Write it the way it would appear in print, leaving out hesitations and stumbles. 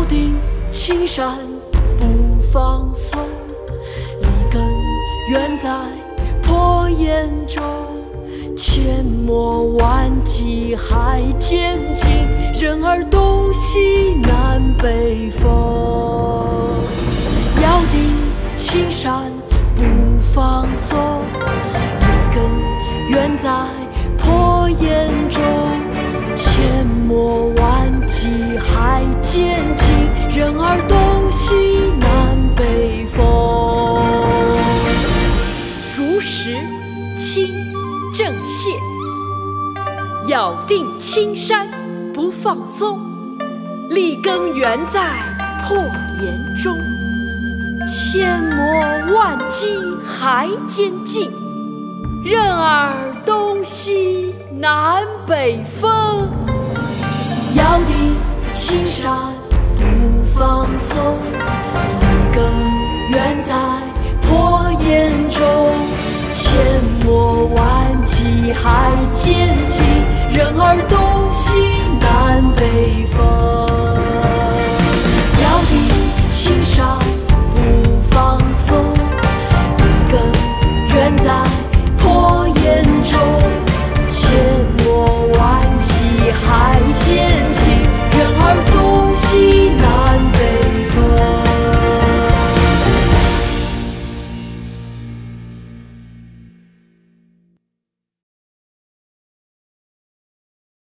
定青山不放松，立根远在破岩中，阡陌万计还渐进，任尔东西南北风。要定青山不放松，立根远在破岩中，阡陌万计还渐进，任尔东西南北风。竹石清正燮，要定青山不放松，立根远在破岩中，阡陌万计还渐进，任尔东西南北风。要定青山不放松，立根远在破岩中，阡陌万计还渐进，任尔东